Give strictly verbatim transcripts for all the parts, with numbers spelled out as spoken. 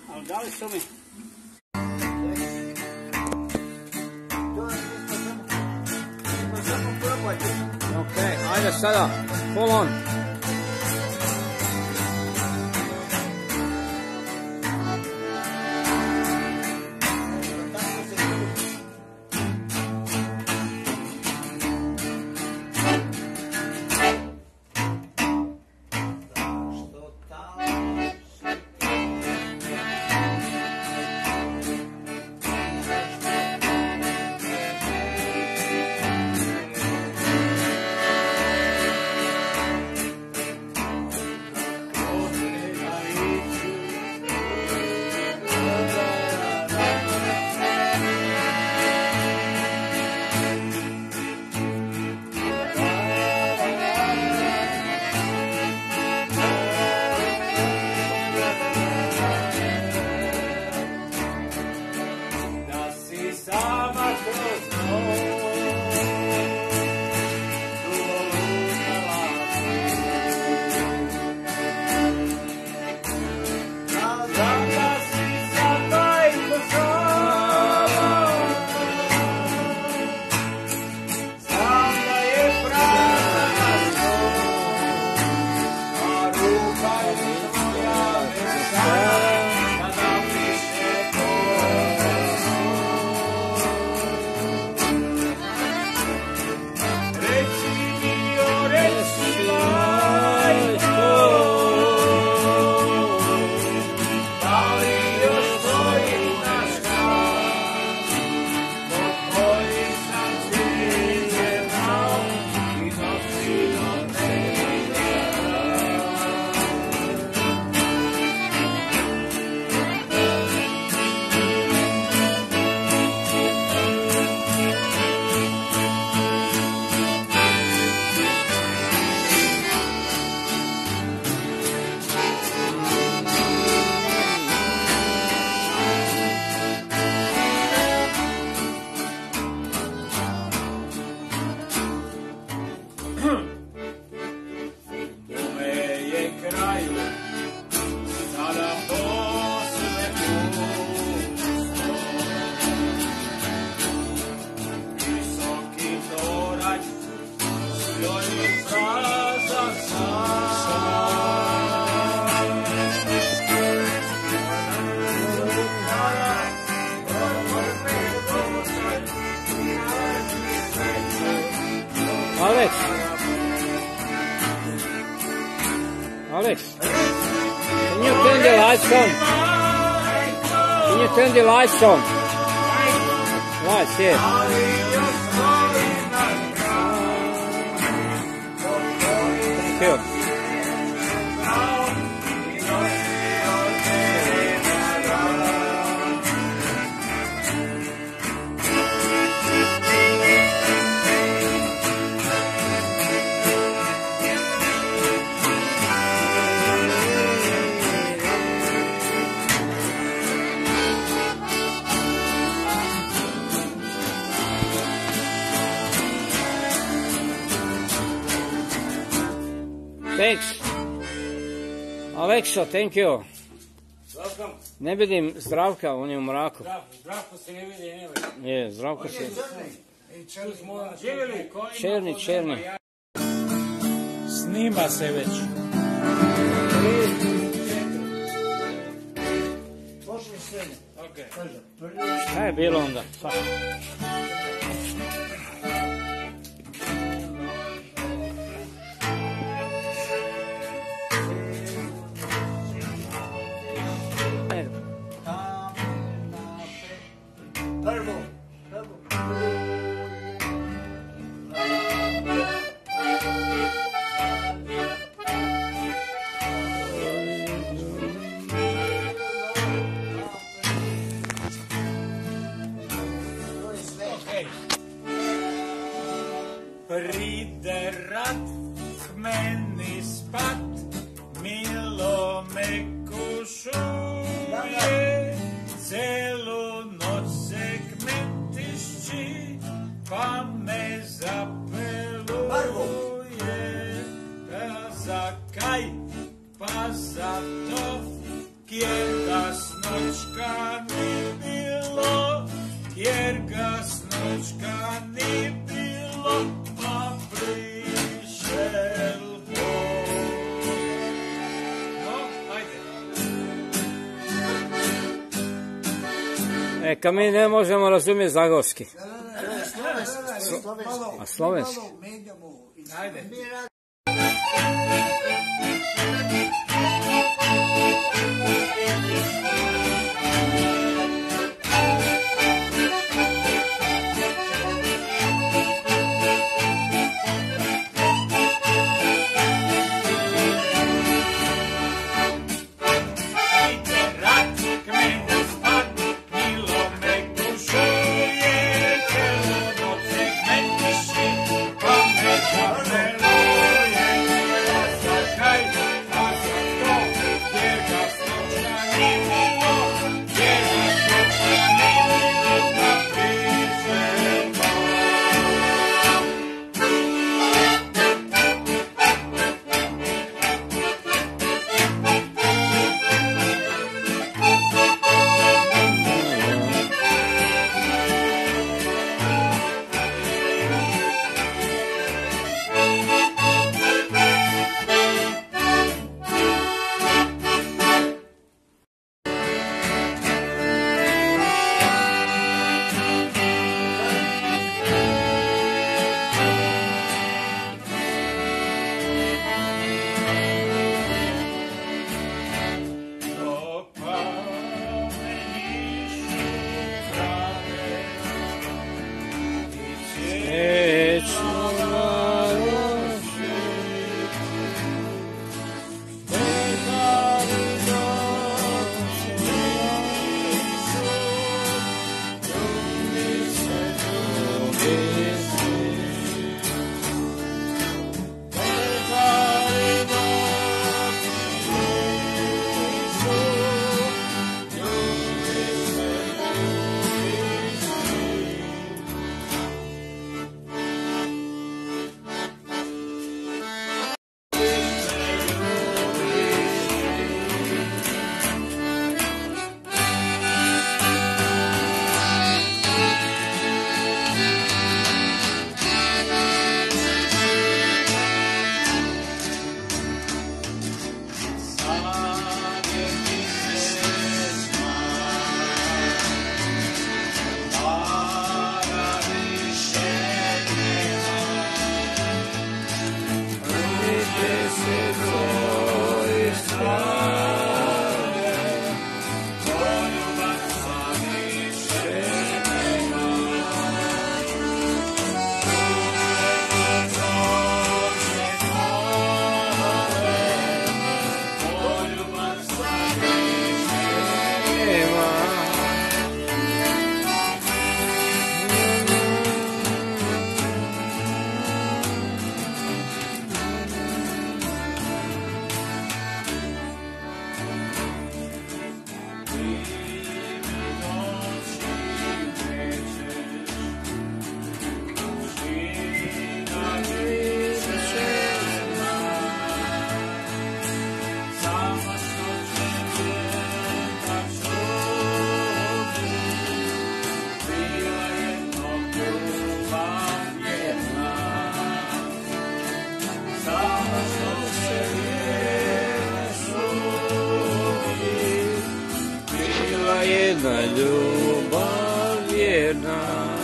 Ali dali su mi. Ok, ajde sada, full on. Alex. Alex. Can you turn the lights on? Can you turn the lights on? Lights, yeah. Thank you. Thanks. Alekso, thank you. Welcome. Ne vidim Zdravka, on je u mraku. Zdravko se ne vidi, ne vidi. Je, Zdravko se... Živjeli? Černi, černi. Snima se već. Šta je bilo onda? Prvo, prvo. Pride rat, k meni spat, milo me kušuje, celu noć se kmetišći, pa me zapeluje. Pa za kaj, pa za to, kje da snog Neka mi ne možemo razumjeti zagorski. A slovenski? Ajde. jedna ljubav vjerna.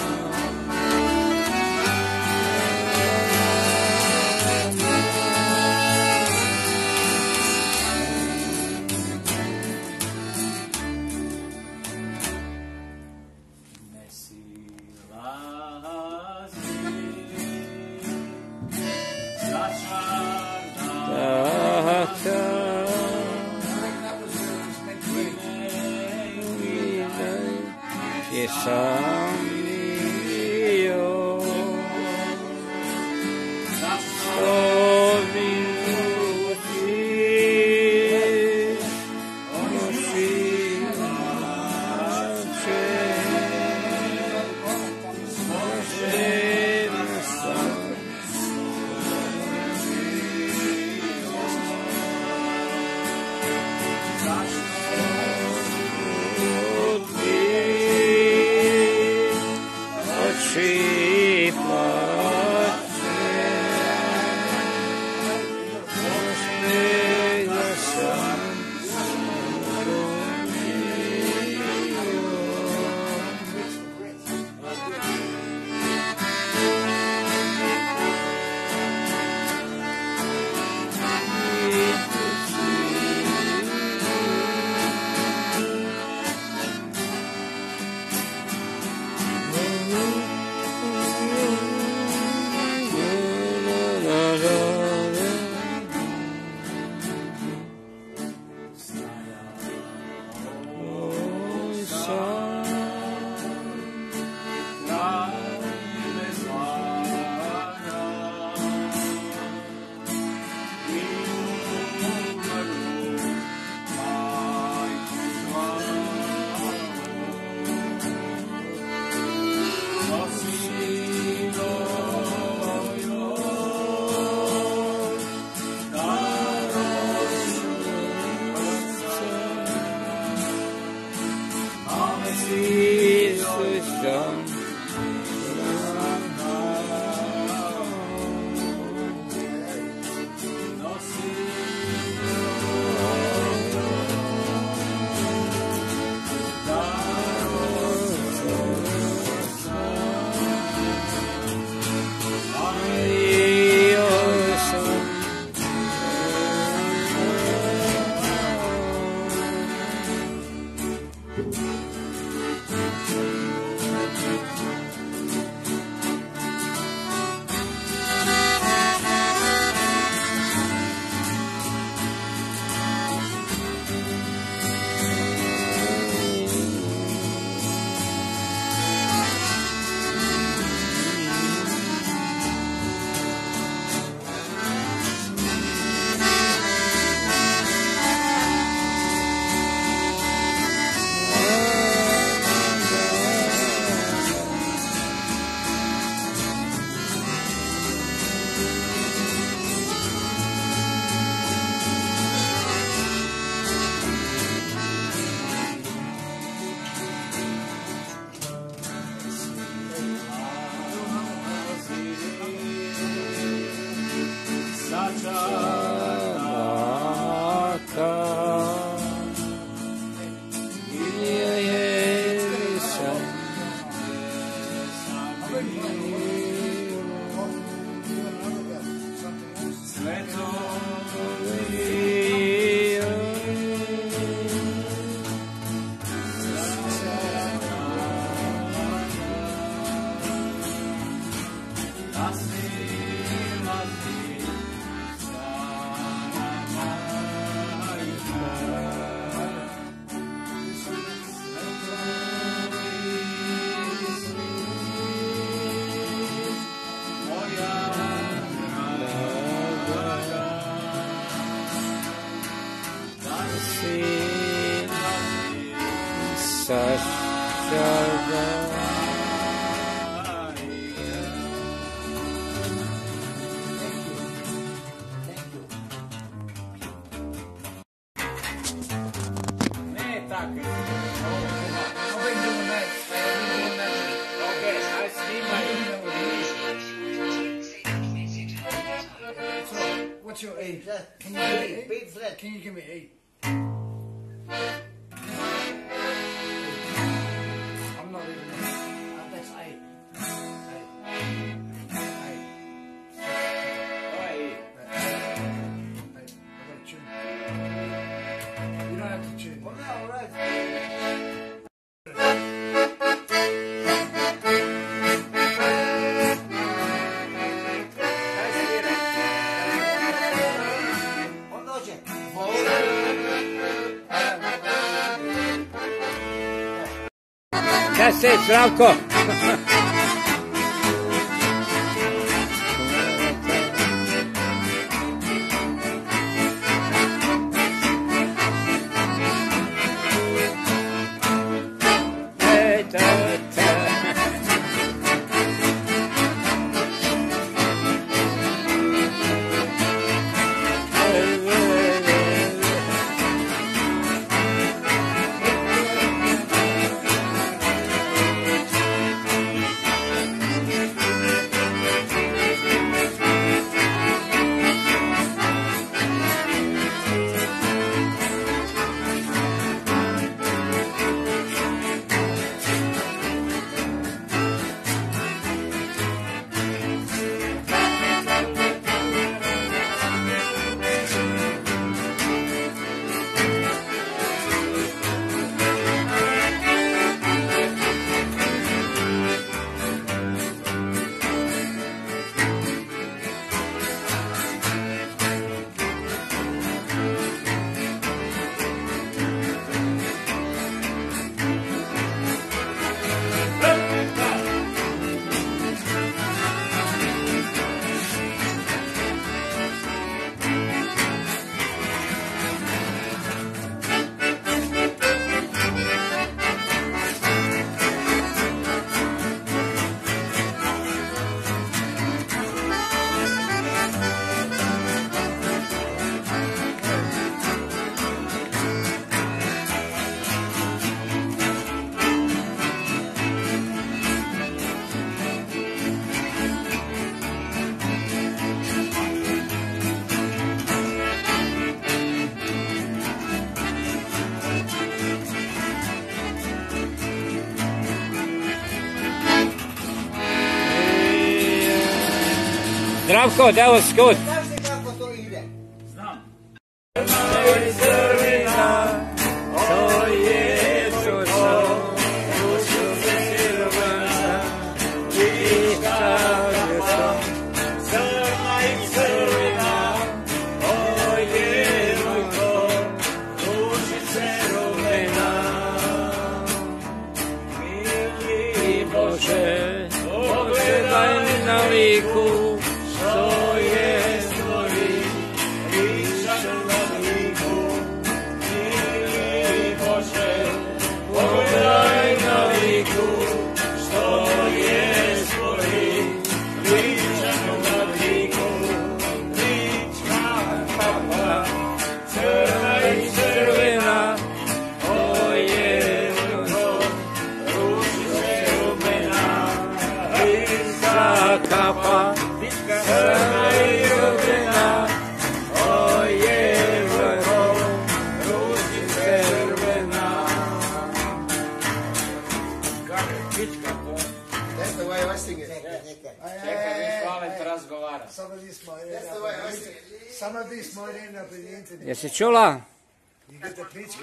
Che sam io somi così così What's your age? Can you give me eight? Big flat. Can you give me eight? I'm not even. Uh, that's eight. Eight. Eight. Eight. Eight. I got to tune. You don't have to tune. Well, no, all right. That's it, Zdravko. Zdravko, that was good. Znaš li kako to ide? Pogledaj mi na liku, što je stvori, pričam na liku, mili Bože. Pogledaj na liku, što je stvori, pričam na liku, lička papa, crna i crvena, to je ružo, ružice rumena. Kapa, crna i rubina, o je vrlo, ružice rumena. That's the way I sing it. Čekaj, mi Slave te razgovara. Some of this might That's end the up, way I sing it. some of this might end up in the internet. Jesi čula? You get the pitch.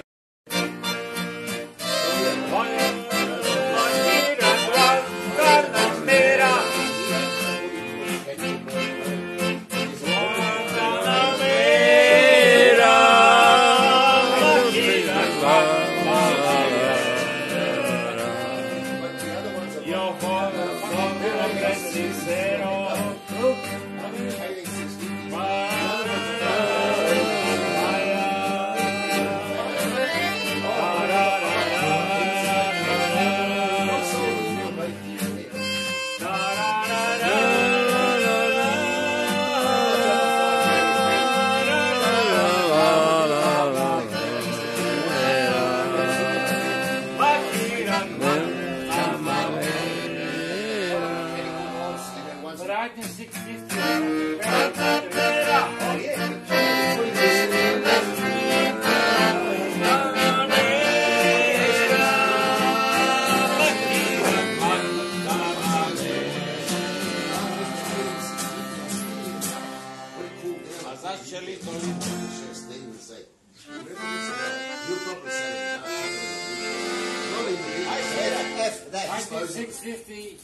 six fifty.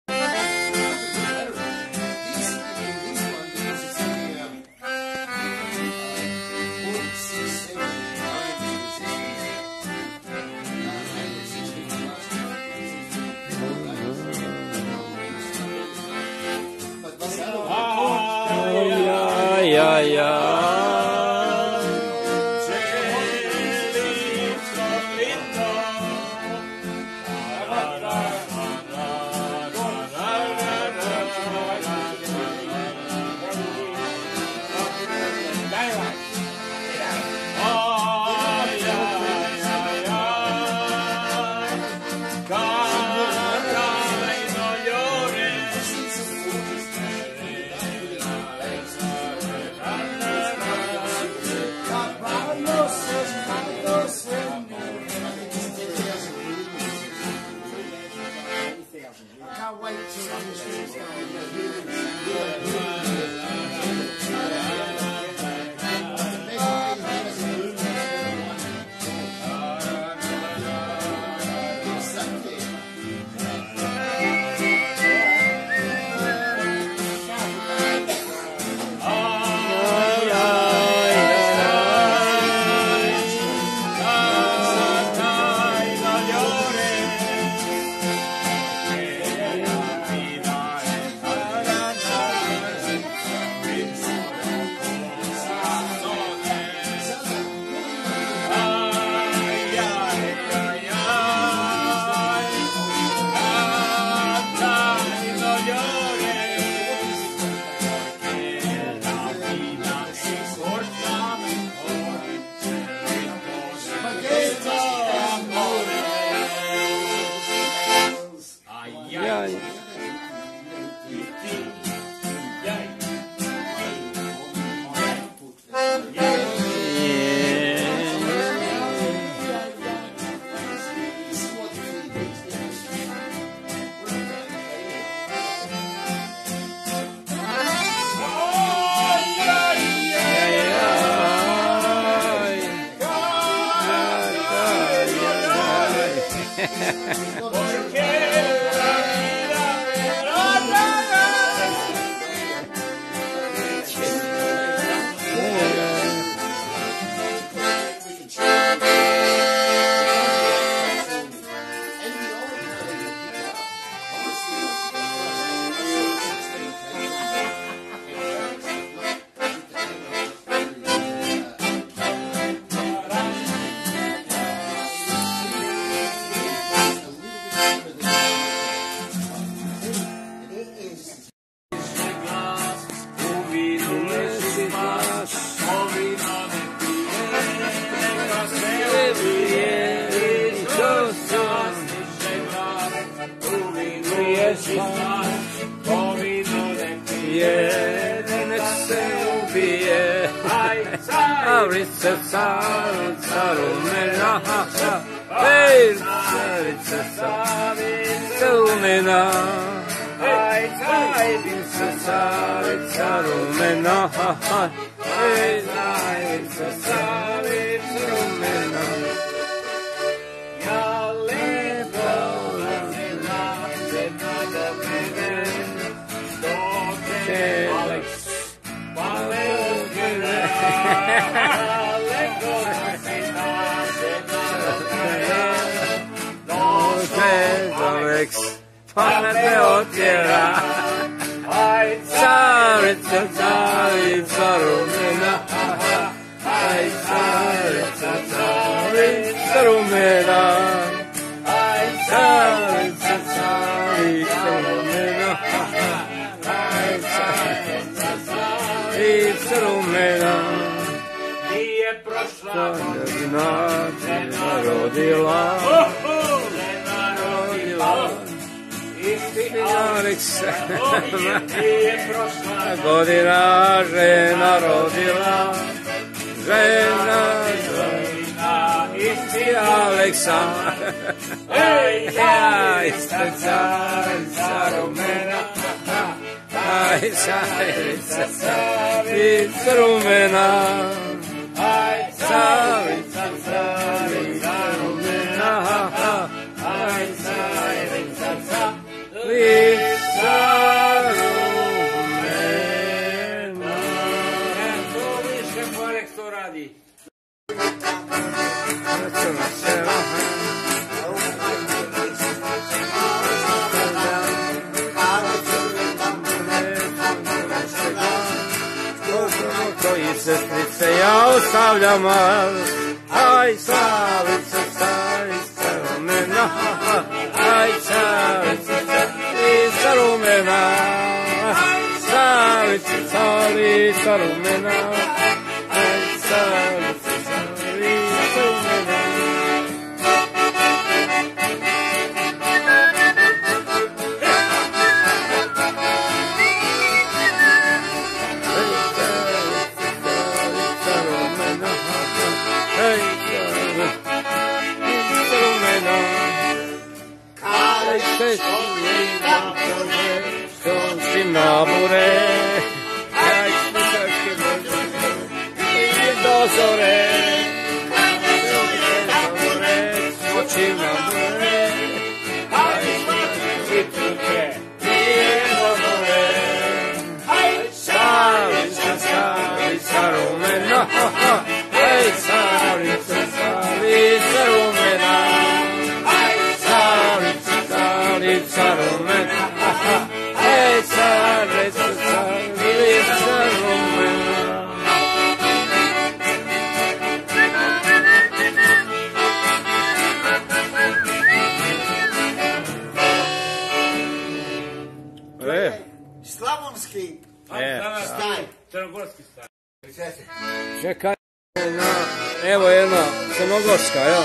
Ja, ja. Rica caru, caru mena, hej, rica caru, caru mena, hej, rica caru, caru mena, hej, rica caru, caru mena. Ja lepo na jedna da mene, dođe Alex, pale ugine. Alex, pa te otjera. Aj, carica, carica rumena. Aj, carica, carica rumena. Aj, carica, carica rumena. Aj, carica, carica rumena. Nije prošla godina, te narodila. Isti Alex, godina žena rodila, žena rodila, isti Aleksa, ja ista carica rumena, aj carica, carica rumena, aj carica, carica rumena, aj carica, Rica rumena. To više Marek to radi. Koji sestrice ja ostavljam, aj Savica, Savica rumena, aj Savica, Savica rumena, Savica, Savica rumena, aj Savica, Savica rumena. Nabure, aj slušačke dozore, oči nabure, aj slušačke dozore, aj Savica, Savica rumena, aj Savica, Savica rumena, aj Savica, Savica rumena. Hey, Savica, Savica rumena. E, Slavonski e, staj. Crnogorski staj. čekaj, evo jedna crnogorska, evo.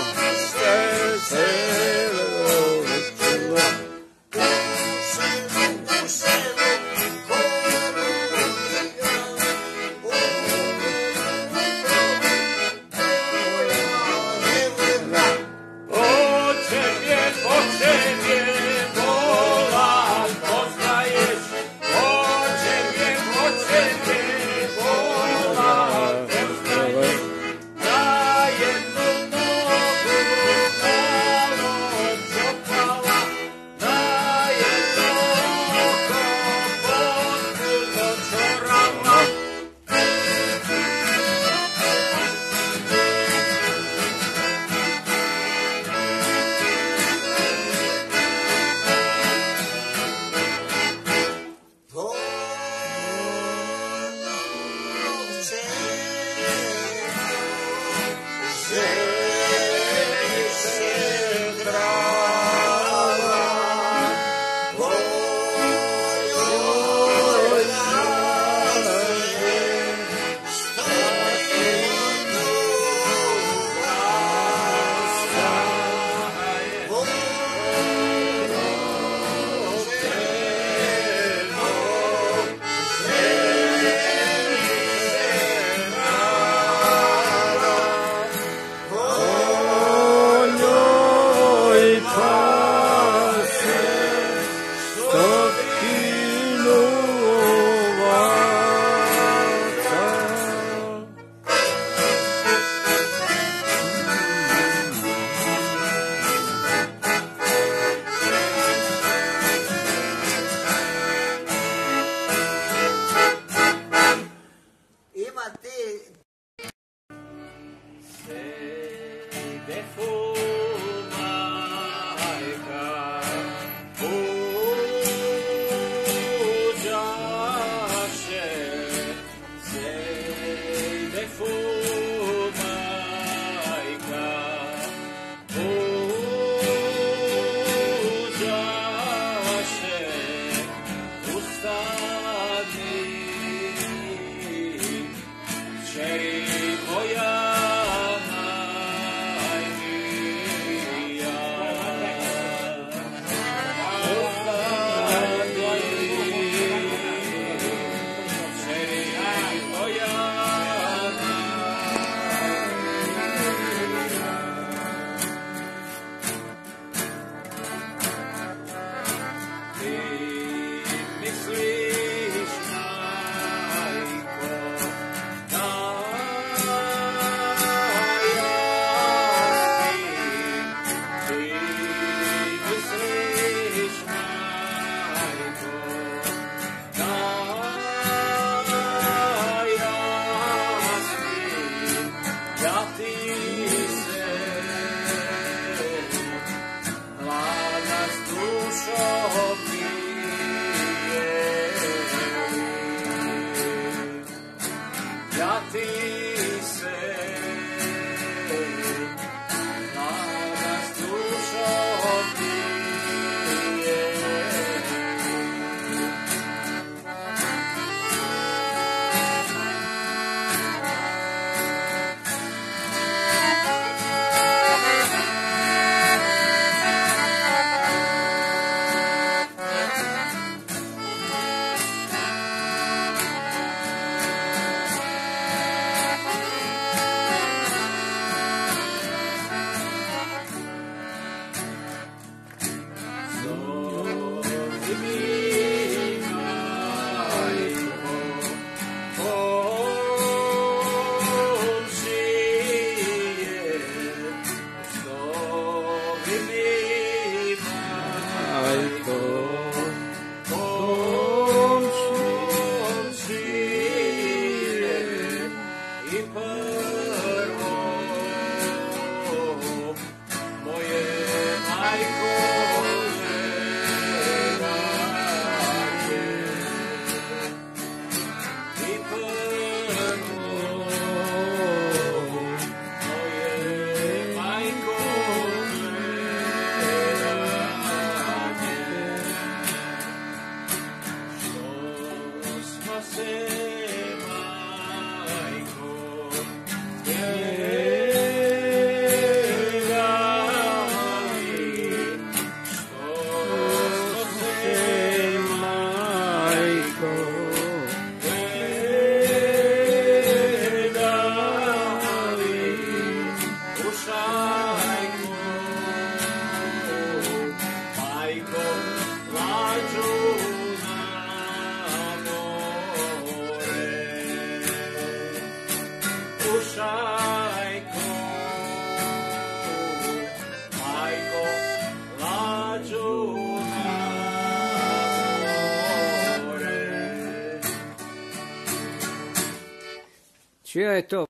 Čija je to?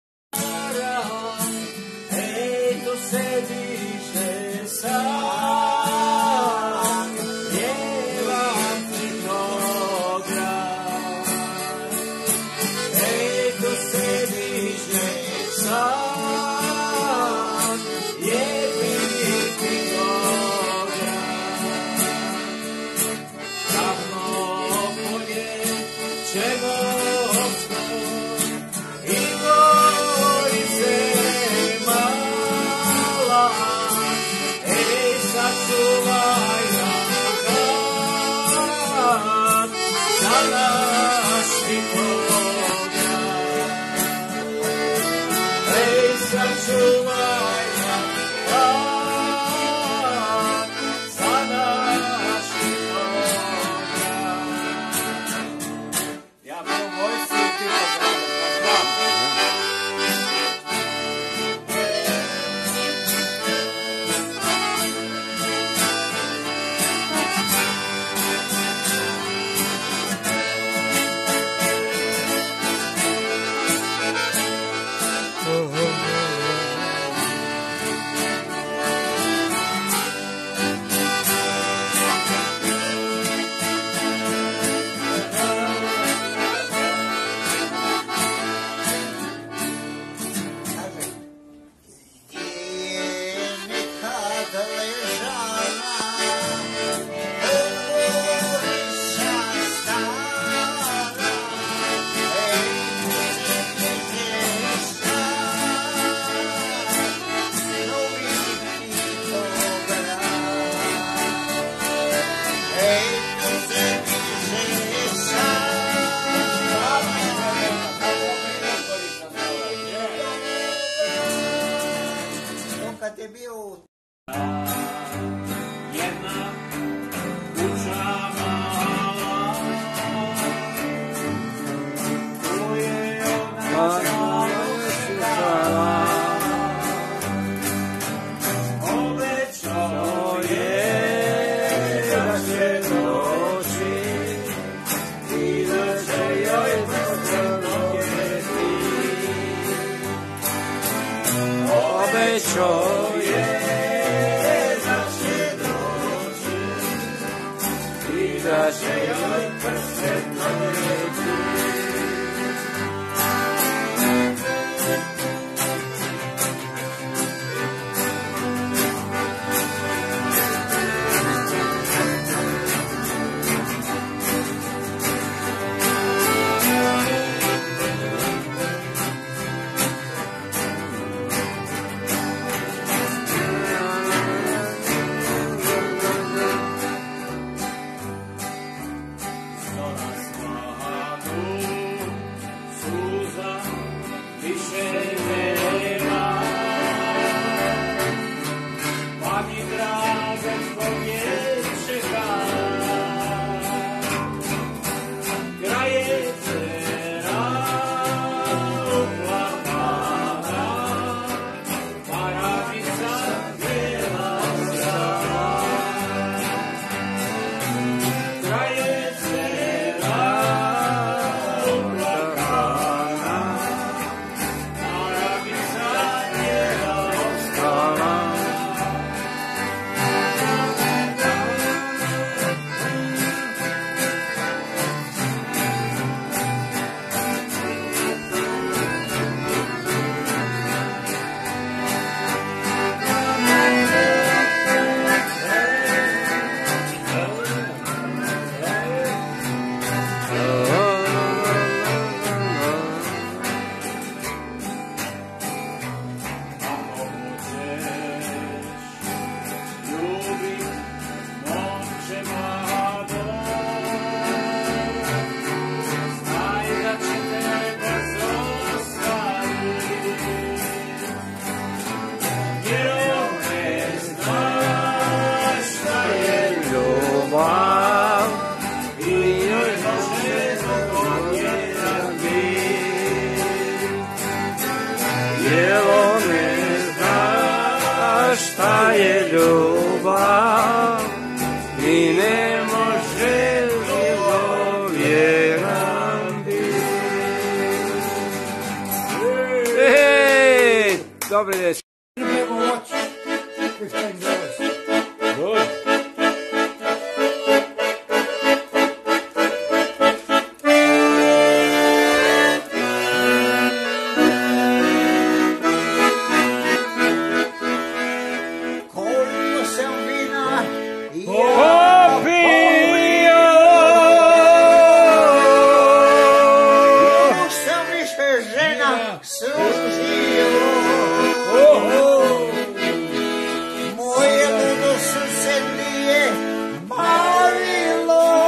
Ej, to se diže sad, pjevam ti program. Ej, to se diže sad, jebim ti program. Ravno polje ćemo šta je ljubav i ne može život vjeran biti. dobri da je... People watch fifteen dollars. Good. Koliko se vina i Popio! još sam više žena služio. Moje ludo srce nije marilo.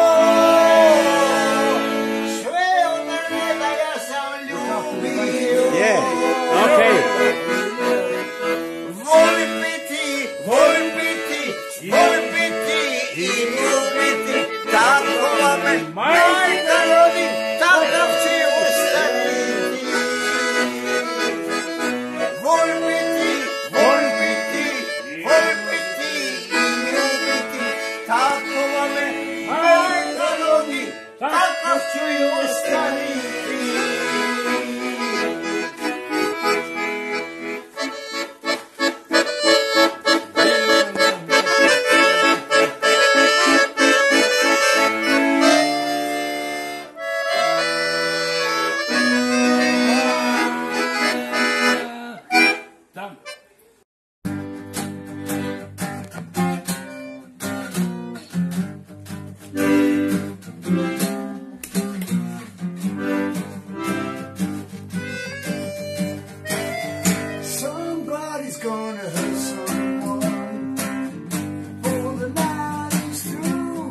Sve od reda ja sam ljubio. Je, okej. Volim biti, volim biti, volim biti i ljubiti. Tako vam me majka rodi, takav će ostaviti. Volim biti, volim biti, volim biti i ljubiti. Tako vam me majka rodi, takav ću i ostaviti. Tam. Somebody's gonna hurt someone before the night is through.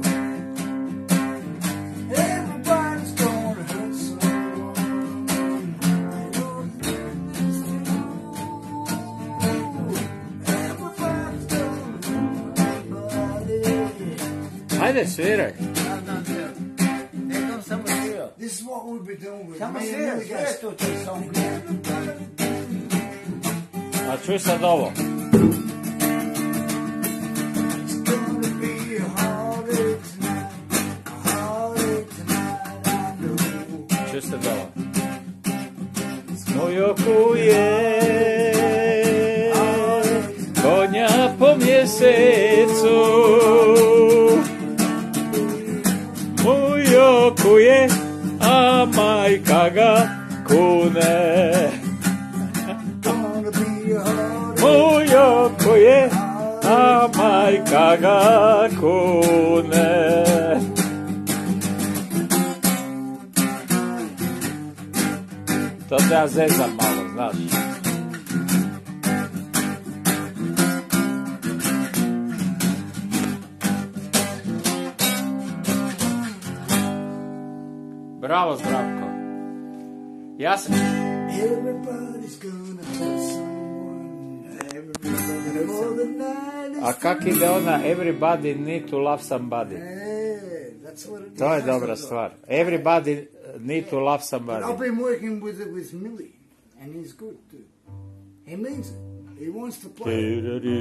Everybody's gonna hurt someone. Everybody's gonna hurt somebody. Ajde, sviraj. Nekam samo svirao. This is what we'll be doing with Samo me and svirao, Millie svirao Gas. to taj song. A čuj sad ovo. It's gonna be a heartache tonight, a heartache tonight, I know. Čuj sad ovo. Mojo kuje konja po mjesecu. Mojo kuje, a majka ga kune. Gonna be a heartache. Mojo kuje, a majka ga kune. To se ja zezam malo, znaš. Bravo, Zdravko. Ja sam... Everybody's gonna hurt someone. Everybody's before the night is A kak ide ona Everybody need to love somebody? Hey, that's what it To je is. dobra stvar. Everybody need to love But I've somebody. been working with it with Millie, and he's good too. He means it. He wants to play.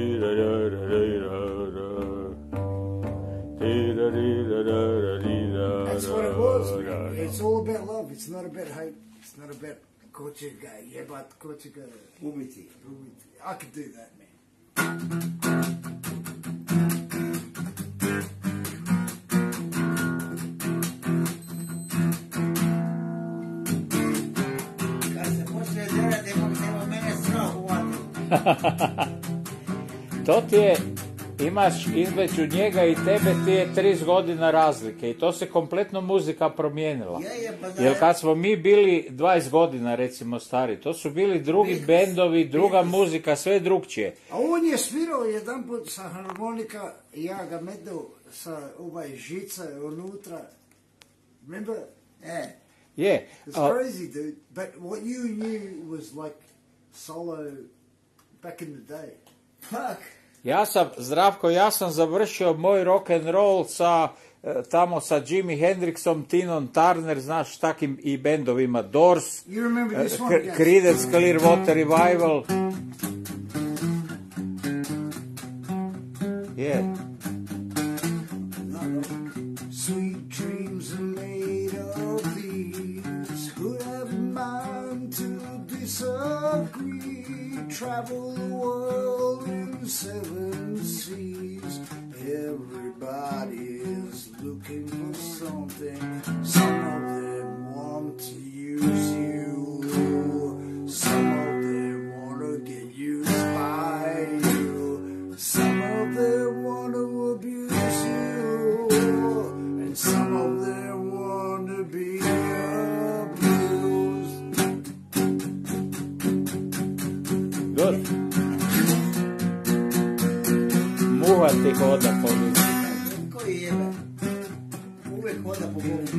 That's what it was. Man. It's all about love. It's not about hate. It's not about ko će ga jebat, ko će ga ubiti. ubiti. I could do that, man. Kad se počne derati, nema mene strah uvati. To ti je, imaš između njega i tebe ti je triz godina razlike i to se kompletno muzika promijenila. Je, je, pa da. Jer kad smo mi bili dvadeset godina recimo stari, to su bili drugi Beatles. bendovi, druga muzika, sve drugčije. A on je svirao jedan put sa harmonika i ja ga medao sa ovaj žica unutra. Remember? E, Je, It's a, crazy, dude. But what you knew was like solo back in the day. fuck. ja sam, Zdravko, ja sam završio moj rock and roll sa e, tamo sa Jimi Hendrixom, Tinom Turner, znaš, takim i bendovima Doors, You remember e, this one? K- Yes. Creedence Clearwater Revival. Je. Sweet dreams are made of these. Who'd have a mind to disagree? Travel something. Some of them want to use you. Some of them want to get used by you. Some of them want to abuse you. And some of them want to be abused. Good. Muha ti hoda po ulici. Koji jebe? Uvijek hoda po govnu.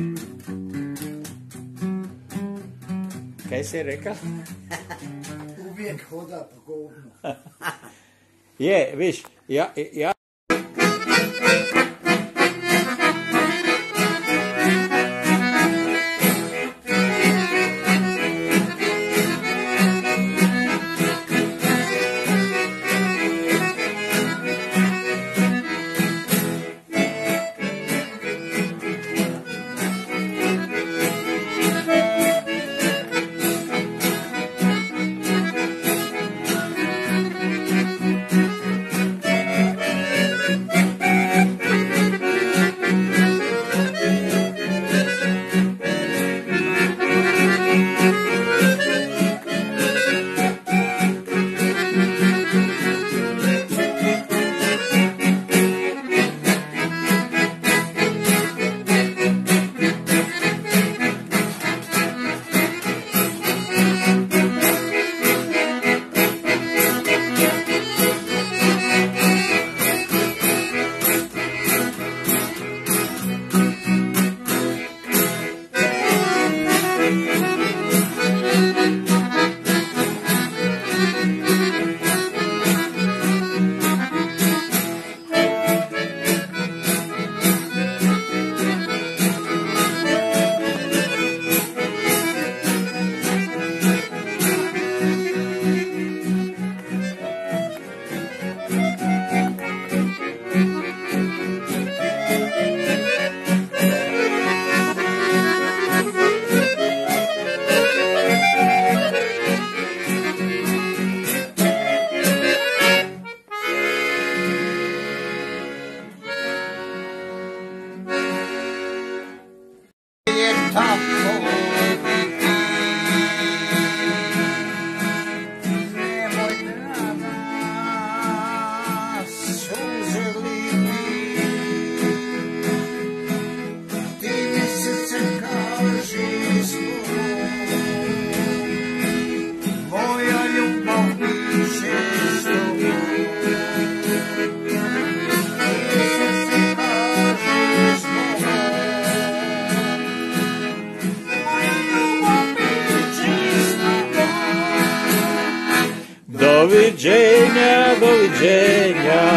Kaj si rekao? Uvijek hoda po govnu. Je, viš, ja, ja Doviđenja, doviđenja,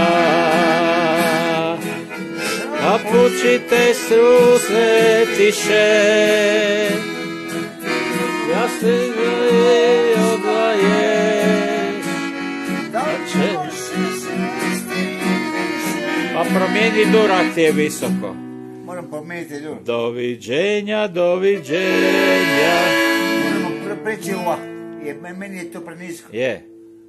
a pučite susretiše, ja se odvaješ, a promijeni dur ako ti je visoko. Moram promijeniti dur. Doviđenja, doviđenja. Moramo preći ovako, jer meni je to prenisko. Je.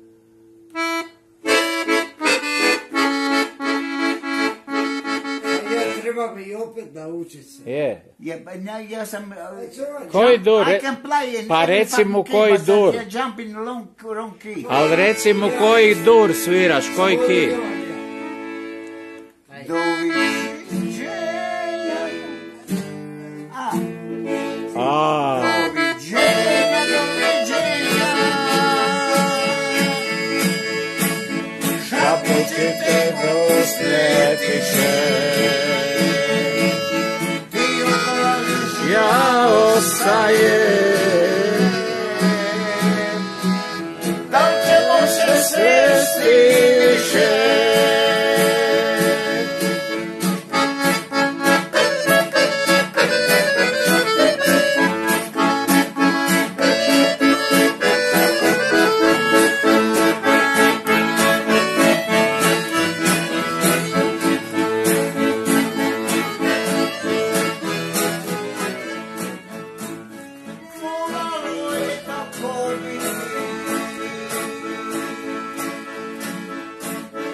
Treba bi opet naučiti se. Je. Ja, ja sam... Koji dur? I can play in Pa reci mu koji key, dur. Ja jump in long, wrong key. Ali reci mu koji dur sviraš, koji ki. Doviđenja. A. A. Doviđenja, doviđenja. Šapućite prosljetiše. Ja ostajem, da li ćemo se sresti više?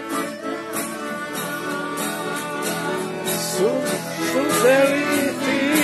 Suzeli ti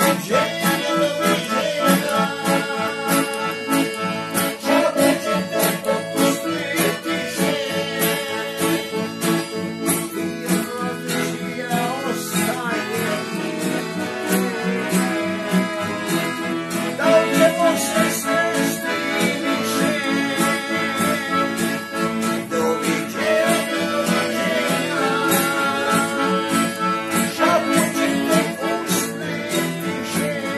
Doviđenja.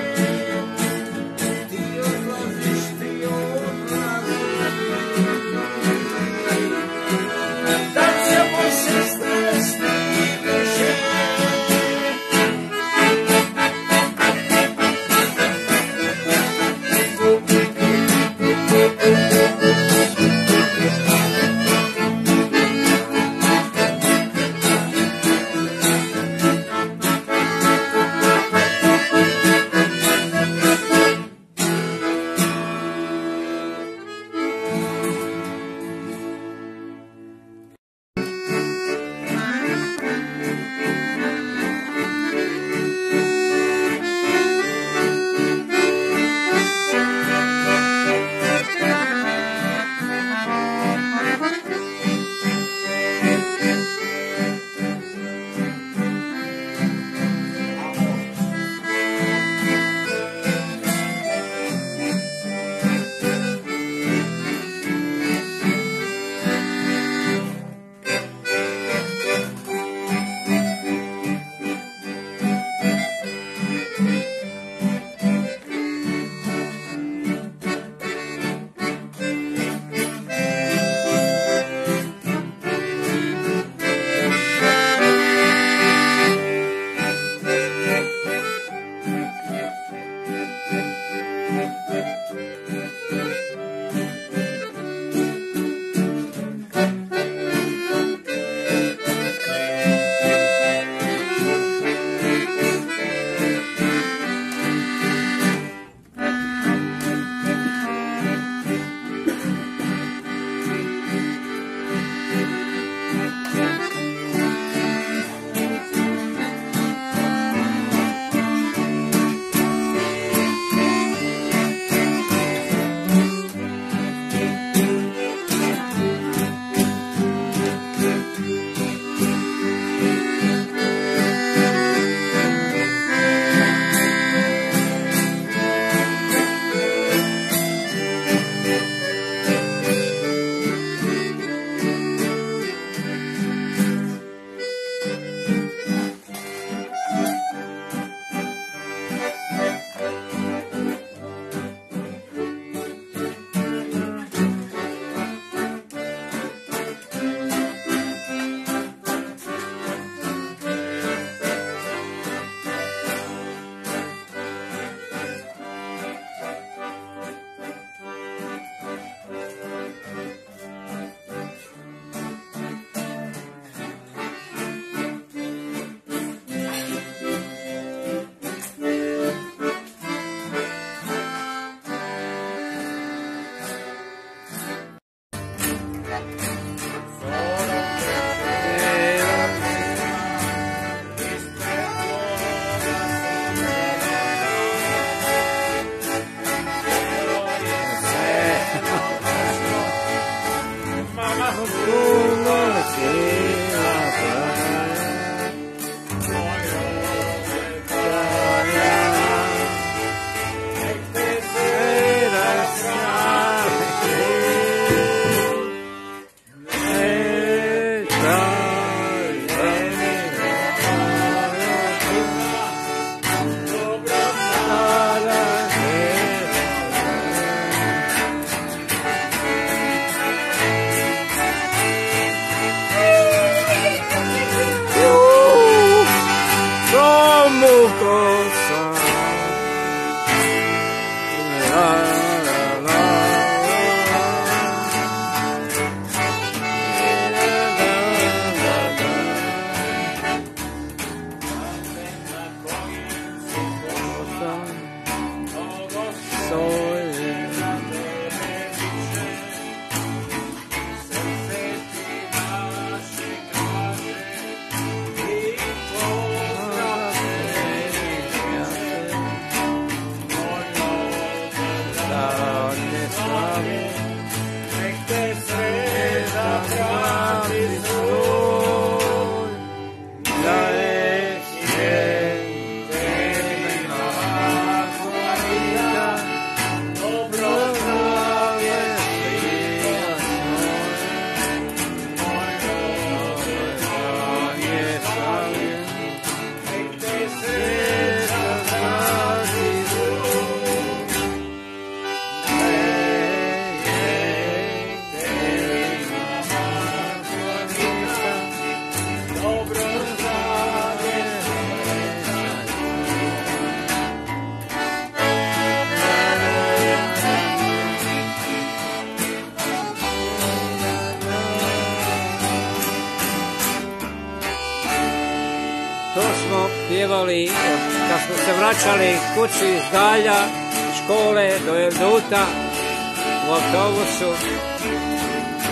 To smo pjevali kad smo se vraćali kući iz Dalja, škole do Erduta u autobusu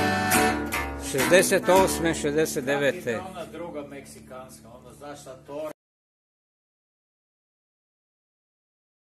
šezdeset osme šezdeset devete Ona druga meksikanska, ona zašta to